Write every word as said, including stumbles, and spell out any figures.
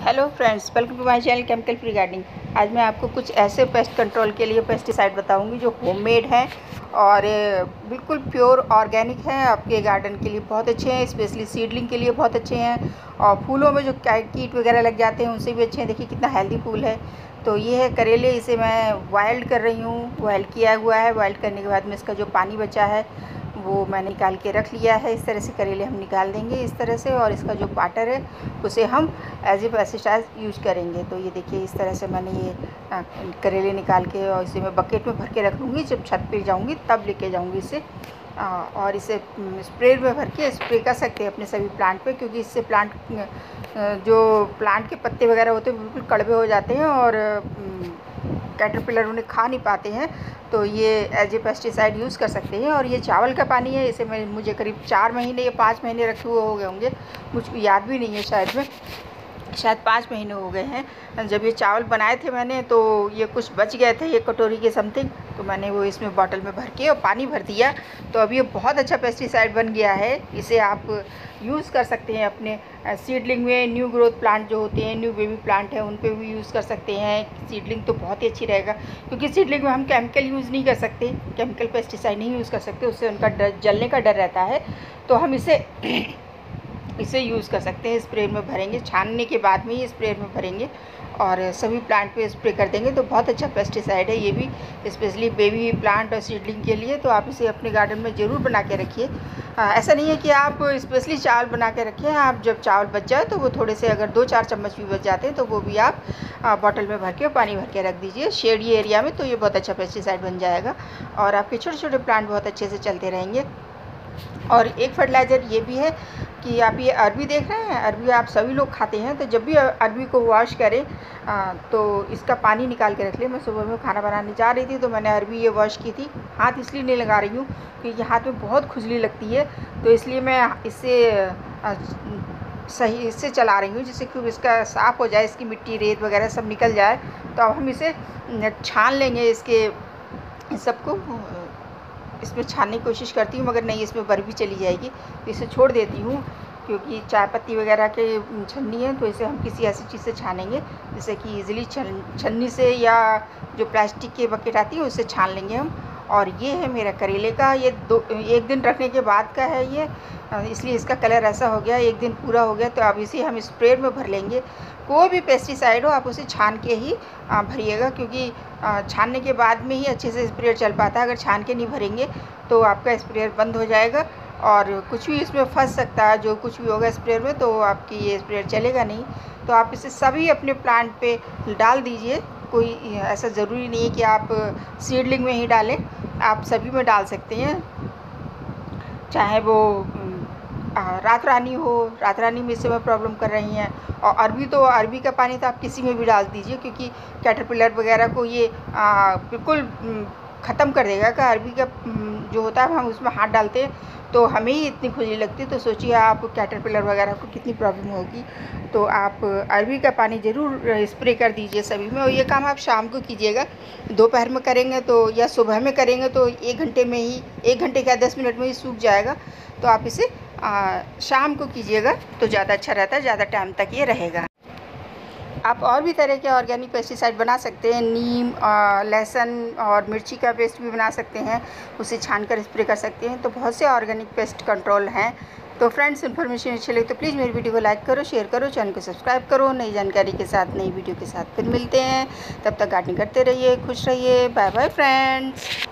Hello friends, welcome to my channel chemical free gardening. आज मैं आपको कुछ ऐसे पेस्ट कंट्रोल के लिए पेस्टिसाइड बताऊंगी जो होममेड हैं और बिल्कुल प्योर ऑर्गेनिक हैं। आपके गार्डन के लिए बहुत अच्छे हैं, स्पेशली सीडलिंग के लिए बहुत अच्छे हैं और फूलों में जो कीट वगैरह लग जाते हैं उनसे भी अच्छे हैं। देखिए कितना हेल्दी फूल है। तो ये है करेले, इसे मैं वाइल्ड कर रही हूँ, वाइल्ड किया हुआ है। वाइल्ड करने के बाद में इसका जो पानी बचा है वो मैंने निकाल के रख लिया है। इस तरह से करेले हम निकाल देंगे इस तरह से, और इसका जो पाटर है उसे हम एज ए पेस्टिसाइड यूज़ करेंगे। तो ये देखिए इस तरह से मैंने ये करेले निकाल के और इसे मैं बकेट में भर के रख लूँगी। जब छत पे जाऊँगी तब लेके जाऊँगी इसे, और इसे स्प्रे में भर के स्प्रे कर सकते हैं अपने सभी प्लांट पे, क्योंकि इससे प्लांट जो प्लांट के पत्ते वगैरह होते हैं बिल्कुल कड़वे हो जाते हैं और कैटरपिलर उन्हें खा नहीं पाते हैं। तो ये एज ए पेस्टिसाइड यूज़ कर सकते हैं। और ये चावल का पानी है, इसे मैं मुझे करीब चार महीने या पाँच महीने रखे हुए हो गए होंगे, मुझको याद भी नहीं है, शायद में शायद पाँच महीने हो गए हैं। जब ये चावल बनाए थे मैंने तो ये कुछ बच गए थे, ये कटोरी के समथिंग, तो मैंने वो इसमें बॉटल में भर के और पानी भर दिया। तो अब ये बहुत अच्छा पेस्टिसाइड बन गया है। इसे आप यूज़ कर सकते हैं अपने सीडलिंग में। न्यू ग्रोथ प्लांट जो होते हैं, न्यू बेबी प्लांट है, उन पे भी यूज़ कर सकते हैं। सीडलिंग तो बहुत ही अच्छी रहेगा, क्योंकि सीडलिंग में हम केमिकल यूज़ नहीं कर सकते, केमिकल पेस्टिसाइड नहीं यूज़ कर सकते, उससे उनका डर जलने का डर रहता है। तो हम इसे इसे यूज़ कर सकते हैं। स्प्रे में भरेंगे, छानने के बाद में ही स्प्रे में भरेंगे और सभी प्लांट पे स्प्रे कर देंगे। तो बहुत अच्छा पेस्टिसाइड है ये भी, स्पेशली बेबी प्लांट और सीडलिंग के लिए। तो आप इसे अपने गार्डन में ज़रूर बना के रखिए। ऐसा नहीं है कि आप स्पेशली चावल बना के रखिए, आप जब चावल बच जाए तो वो थोड़े से अगर दो चार चम्मच भी बच जाते हैं तो वो भी आप बॉटल में भर के पानी भर के रख दीजिए शेडी एरिया में। तो ये बहुत अच्छा पेस्टिसाइड बन जाएगा और आपके छोटे छोटे प्लांट बहुत अच्छे से चलते रहेंगे। और एक फर्टिलाइज़र ये भी है कि आप ये अरबी देख रहे हैं, अरबी आप सभी लोग खाते हैं, तो जब भी अरबी को वॉश करें आ, तो इसका पानी निकाल के रख लें। मैं सुबह में खाना बनाने जा रही थी तो मैंने अरबी ये वॉश की थी। हाथ इसलिए नहीं लगा रही हूँ क्योंकि हाथ में बहुत खुजली लगती है, तो इसलिए मैं इससे सही इससे चला रही हूँ, जिससे कि इसका साफ़ हो जाए, इसकी मिट्टी रेत वगैरह सब निकल जाए। तो अब हम इसे छान लेंगे, इसके सबको इसमें छानने की कोशिश करती हूँ, मगर नहीं, इसमें बर भी चली जाएगी, तो इसे छोड़ देती हूँ। क्योंकि चाय पत्ती वगैरह के छन्नी है, तो इसे हम किसी ऐसी चीज़ से छानेंगे जैसे कि इजीली छन्नी से, या जो प्लास्टिक के बकेट आती है उससे छान लेंगे हम। और ये है मेरा करेले का, ये दो एक दिन रखने के बाद का है ये, इसलिए इसका कलर ऐसा हो गया, एक दिन पूरा हो गया। तो अब इसे हम स्प्रे में भर लेंगे। कोई भी पेस्टिसाइड हो आप उसे छान के ही भरिएगा, क्योंकि छानने के बाद में ही अच्छे से स्प्रेयर चल पाता है। अगर छान के नहीं भरेंगे तो आपका स्प्रेयर बंद हो जाएगा और कुछ भी इसमें फंस सकता है, जो कुछ भी होगा स्प्रेयर में, तो आपकी ये स्प्रेयर चलेगा नहीं। तो आप इसे सभी अपने प्लांट पे डाल दीजिए। कोई ऐसा ज़रूरी नहीं है कि आप सीडलिंग में ही डालें, आप सभी में डाल सकते हैं, चाहे वो रात रानी हो। रात रानी में इस समय प्रॉब्लम कर रही हैं, और अरबी तो अरबी का पानी तो आप किसी में भी डाल दीजिए, क्योंकि कैटरपिलर वगैरह को ये बिल्कुल ख़त्म कर देगा। का अरबी का जो होता है हम उसमें हाथ डालते हैं तो हमें ही इतनी खुजली लगती है, तो सोचिए आप कैटरपिलर वगैरह को कितनी प्रॉब्लम होगी। तो आप अरबी का पानी ज़रूर स्प्रे कर दीजिए सभी में। और ये काम आप शाम को कीजिएगा, दोपहर में करेंगे तो या सुबह में करेंगे तो एक घंटे में ही, एक घंटे का दस मिनट में ही सूख जाएगा। तो आप इसे आ, शाम को कीजिएगा तो ज़्यादा अच्छा रहता है, ज़्यादा टाइम तक ये रहेगा। आप और भी तरह के ऑर्गेनिक पेस्टिसाइड बना सकते हैं। नीम, लहसुन और मिर्ची का पेस्ट भी बना सकते हैं, उसे छानकर स्प्रे कर सकते हैं। तो बहुत से ऑर्गेनिक पेस्ट कंट्रोल हैं। तो फ्रेंड्स, इन्फॉर्मेशन अच्छी लगे तो प्लीज़ मेरी वीडियो को लाइक करो, शेयर करो, चैनल को सब्सक्राइब करो। नई जानकारी के साथ, नई वीडियो के साथ फिर मिलते हैं। तब तक गार्डनिंग करते रहिए, खुश रहिए। Bye bye friends.